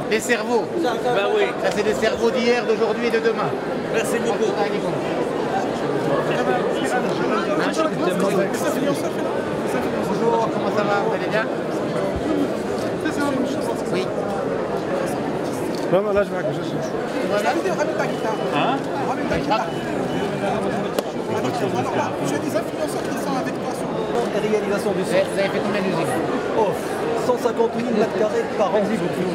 Les cerveaux. Bah oui. Ça, c'est des cerveaux d'hier, d'aujourd'hui et de demain. Merci beaucoup. Bonjour, comment ça va? Vous allez bien? Oui. Non, non, là je vais raccrocher. Hein? J'ai des influenceurs qui sont avec toi sur Et réalisation du centre. Vous avez fait combien d'usines? Oh, 150 000 mètres carrés par an.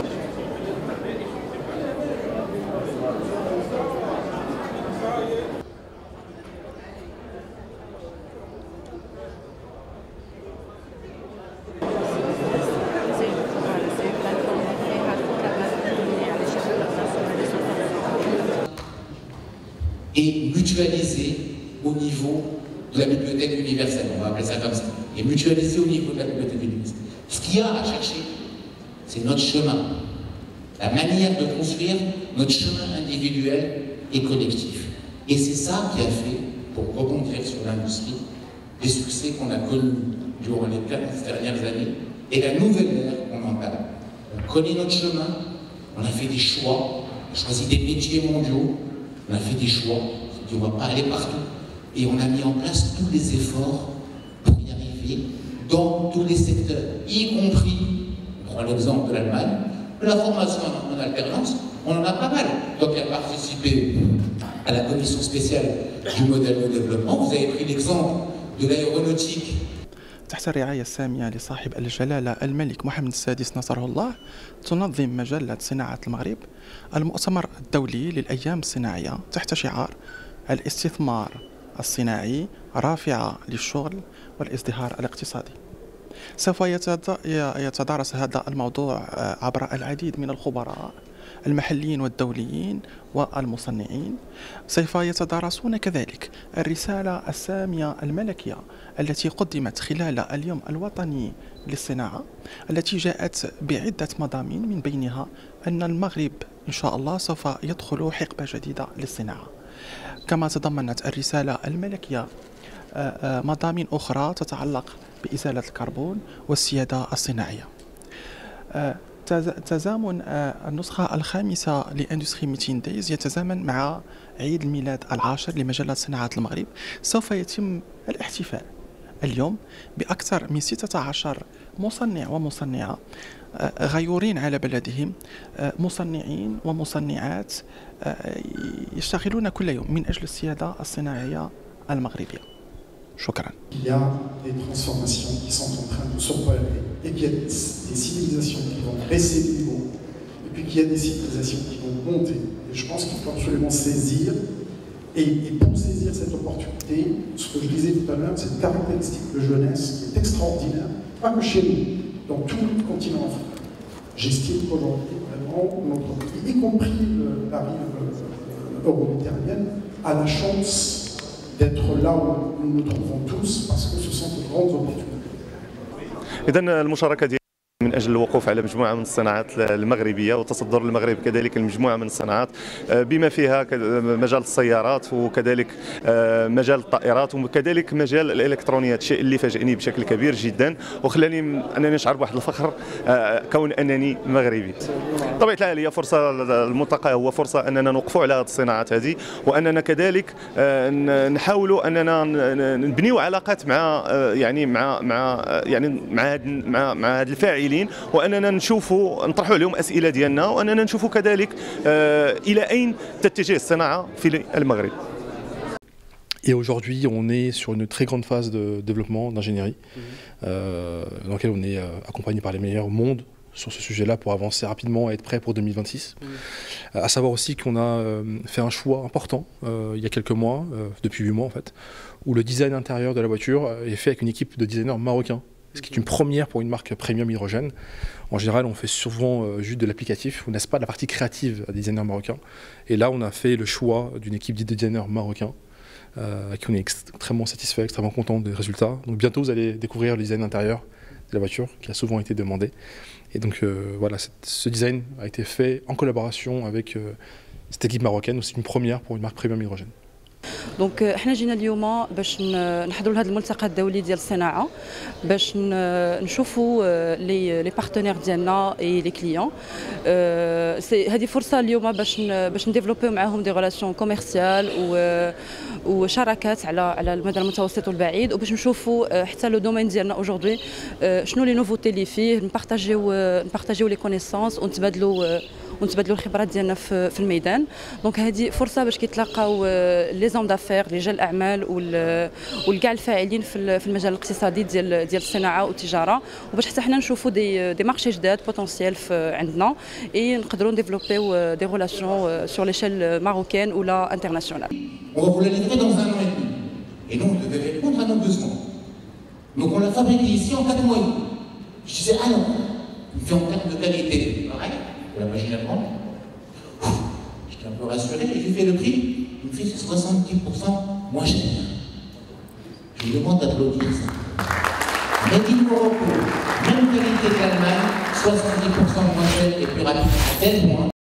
Et mutualiser au niveau de la bibliothèque universelle, on va appeler ça comme ça, et mutualiser au niveau de la bibliothèque universelle. Ce qu'il y a à chercher, c'est notre chemin, la manière de construire notre chemin individuel et collectif. Et c'est ça qui a fait, pour rebondir sur l'industrie, les succès qu'on a connus durant les 15 dernières années et la nouvelle ère qu'on entame. On connaît notre chemin, on a fait des choix, on a choisi des métiers mondiaux, on a fait des choix, on ne va pas aller partout. Et on a mis en place tous les efforts pour y arriver dans tous les secteurs, y compris, on prend l'exemple de l'Allemagne, de la formation en alternance, on en a pas mal. Donc il a participé à la commission spéciale du modèle de développement. Vous avez pris l'exemple de l'aéronautique. تحت الرعاية السامية لصاحب الجلالة الملك محمد السادس نصره الله تنظم مجلة صناعة المغرب المؤتمر الدولي للأيام الصناعية تحت شعار الاستثمار الصناعي رافعة للشغل والازدهار الاقتصادي. سوف يتدارس هذا الموضوع عبر العديد من الخبراء المحليين والدوليين والمصنعين. سوف يتدارسون كذلك الرسالة السامية الملكية التي قدمت خلال اليوم الوطني للصناعة، التي جاءت بعدة مضامين، من بينها أن المغرب إن شاء الله سوف يدخل حقبة جديدة للصناعة. كما تضمنت الرسالة الملكية مضامين أخرى تتعلق بإزالة الكربون والسيادة الصناعية. تزامن النسخة الخامسة لإندستري 200 دايز يتزامن مع عيد الميلاد العاشر لمجلة صناعة المغرب. سوف يتم الاحتفال اليوم بأكثر من 16 مصنع ومصنعة غيورين على بلدهم، مصنعين ومصنعات يشتغلون كل يوم من أجل السيادة الصناعية المغربية. شكرا. Il y a des transformations qui sont en train de s'opérer et qu'il y a des civilisations qui vont baisser de niveau et puis qu'il y a des civilisations qui vont monter. Et je pense qu'il faut absolument saisir et pour saisir cette opportunité, ce que je disais tout à l'heure, cette caractéristique de jeunesse qui est extraordinaire, pas que chez nous, dans tout le continent africain. J'estime qu'aujourd'hui, vraiment, notre pays, y compris la rive euro-méditerranéenne, a la chance d'être là où nous nous trouvons tous, parce que ce sont de grandes opportunités. إذن المشاركة دي من أجل الوقوف على مجموعة من الصناعات المغربية وتصدر المغرب كذلك المجموعة من الصناعات بما فيها مجال السيارات وكذلك مجال الطائرات وكذلك مجال الإلكترونيات، الشيء اللي فاجئني بشكل كبير جدا وخلاني أنني أشعر بواحد الفخر كون أنني مغربي. طبيعة الحال هي فرصة، الملتقى هو فرصة أننا نوقفوا على هذه الصناعات هذه وأننا كذلك نحاولوا أننا نبنيوا علاقات مع هاد الفاعلين واننا نشوفوا نطرحوا عليهم اسئله ديالنا واننا نشوفوا كذلك الى اين تتجه الصناعه في المغرب. Et aujourd'hui, on est sur une très grande phase de développement, d'ingénierie, dans laquelle on est accompagné par les meilleurs au monde sur ce sujet-là pour avancer rapidement et être prêt pour 2026. À savoir aussi qu'on a fait un choix important il y a quelques mois, depuis 8 mois en fait, où le design intérieur de la voiture est fait avec une équipe de designers marocains. Ce qui est une première pour une marque premium hydrogène. En général, on fait souvent juste de l'applicatif, on n'est pas de la partie créative à des designers marocains. Et là, on a fait le choix d'une équipe de designers marocains, à qui on est extrêmement satisfait, extrêmement content des résultats. Donc bientôt, vous allez découvrir le design intérieur de la voiture, qui a souvent été demandé. Et donc voilà, ce design a été fait en collaboration avec cette équipe marocaine, aussi une première pour une marque premium hydrogène. دونك احنا جينا اليوم باش نحضروا لهذا الملتقى الدولي ديال الصناعه باش نشوفوا لي بارتنير ديالنا اي لي كليون. هذه فرصه اليوم باش نديفلوبيو معاهم دي ريلاسيون كوميرسيال وشراكات على المدى المتوسط والبعيد، وباش نشوفوا حتى لو دومين ديالنا اودجوردي شنو لي نوفوتي اللي فيه، نبارطاجيو لي كونيسونس ونتبادلوا الخبرات ديالنا في الميدان. دونك هذه فرصه باش كيتلاقاو لي زون دافير رجال الاعمال والكاع الفاعلين في المجال الاقتصادي ديال الصناعه والتجاره، وباش حتى حنا نشوفوا دي مارشي جداد بوتونسيال عندنا اي نقدروا نديفلوبيو دي ريلاسيون سور ليشيل ماروكين ولا انترناسيونال. On va vous la livrer dans 1 an et demi. Et nous, on devait répondre à nos besoins. Donc on l'a fabriqué ici en 4 mois et demi. Je disais, ah non, il fait en termes de qualité, pareil, de la machine à vendre. J'étais un peu rassuré, et j'ai fait le prix. Il me fait 70% moins cher. Je vous demande d'applaudir ça. Made in Morocco, même qualité que l'Allemagne, 70% moins cher et plus rapide, à tel point